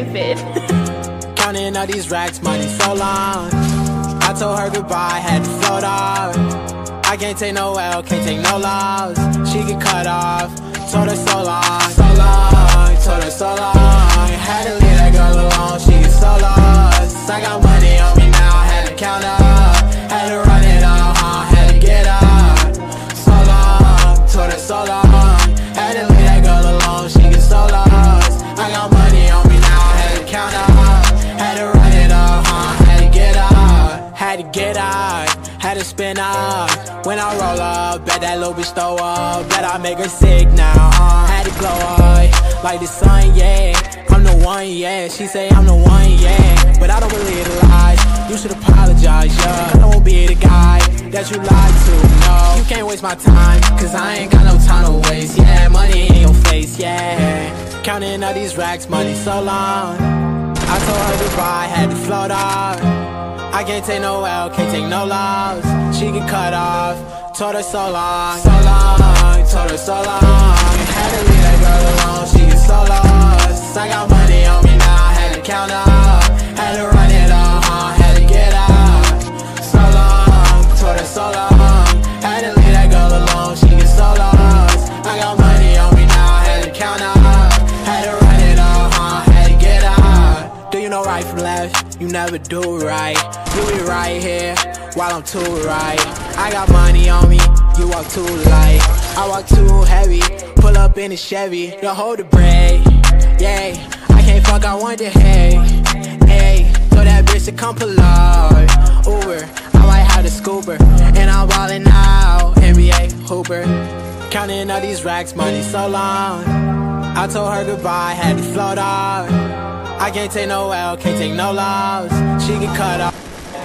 stupid. Counting all these racks, money so long. I told her goodbye, had to float off. I can't take no L, can't take no loss. She get cut off, told her so long, so long, told her so long. Had to leave that girl alone, she get so lost. I got money on me now, had to count up. Had to run it up, had to get up. So long, told her so long. Had to leave that girl alone, she get so lost. I got money on me now, had to count up. Had to run it up, had to get up. Had to get up, had to spin up. When I roll up, bet that little bitch throw up. Bet I make her sick now, had to glow up like the sun, yeah. I'm the one, yeah. She say I'm the one, yeah. But I don't believe the lies. You should apologize, yeah. I don't be the guy that you lied to, no. You can't waste my time, cause I ain't got no time to waste, yeah. Money in your face, yeah. Counting all these racks, money so long. I told her goodbye, had to float off. I can't take no L, can't take no loss. She get cut off, told her so long, so long, told her so long. Had to leave that girl alone, she get so lost. I got money on me now, had to count up. Had to run it up, had to get up. So long, told her so long. Had to leave that girl alone, she get so lost. I got money on me now, had to count up. Had to run it up, had to get up. Do you know right from left? You never do right. You be right here while I'm too right. I got money on me, you walk too light. I walk too heavy, pull up in a Chevy. You hold the brake, yeah. I can't fuck, I want the hay, hey. So that bitch to come pull up, Uber. I might have the scooper, and I'm ballin' out, NBA Hooper. Counting all these racks, money so long. I told her goodbye, had to float off. I can't take no L, can't take no loss. She get cut off.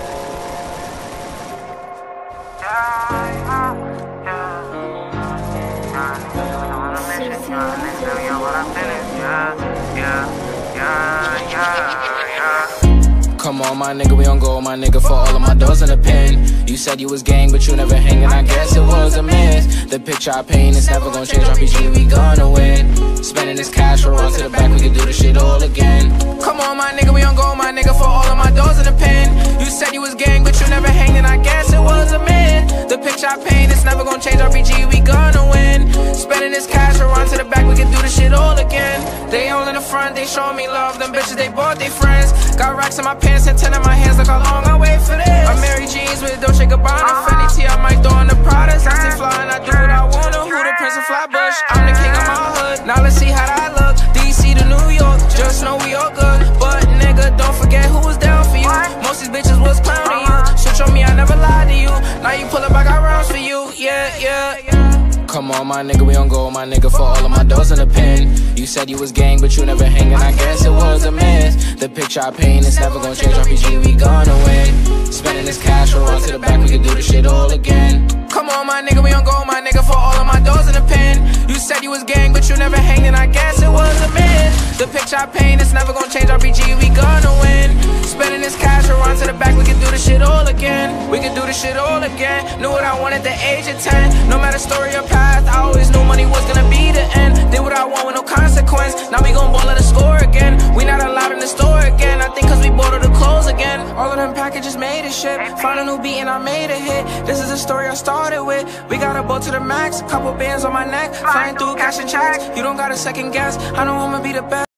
Come on, my nigga, we on go, my nigga, for all of my doors in the pen. You said you was gang, but you never hanging, I guess it was a miss. The picture I paint is never gonna change, RPG, we gonna win. Spending this cash, we'll run to the back, we can do this shit all again. Come on, my nigga, we on go, my nigga, for all of my doors in the pen. You said you was gang, but you never hanging, I guess it was a miss. The picture I paint is never gonna change, RPG, we gonna win. Spending this cash, we'll run to the back, we can do this shit all again. They all in the front, they showing me love, them bitches, they bought they friends. Got racks in my pants and 10 in my hands, look how long I wait for this. I'm Mary Jeans with Dolce Gabbana, Fendi T, I might throw in the Prada. Sassy fly and I do what I wanna, who the Prince of Flatbush? I'm the king of my hood, now let's see how that look. DC to New York, just know we all good. But nigga, don't forget who was down for you. Most these bitches was clowning you. Switch on me, I never lied to you. Now you pull up, I got rounds for you, yeah, yeah, yeah. Come on, my nigga, we on go, my nigga, for all of my doors in the pen. You said you was gang, but you never hanging, I guess it was a miss. The picture I paint is never gonna change, RPG, we gonna win. Spending this cash, we'll run to the back, we can do this shit all again. Come on, my nigga, we on go, my nigga, for all of my doors in the pen. You said you was gang, but you never hanging, I guess it was a miss. The picture I paint is never gonna change, RPG, we gonna win. Spending this cash, we'll run to the back, we can do this shit all again. We can do this shit all again. Knew what I wanted at the age of 10. No matter story or path, I always knew money was gonna be the end. Did what I want with no consequence. Now we gon' ball at the score again. We not allowed in the store again. I think cause we bought all the clothes again. All of them packages made a ship. Found a new beat and I made a hit. This is the story I started with. We got a boat to the max, couple bands on my neck, flying through cash and checks. You don't got a second guess, I know I'ma be the best.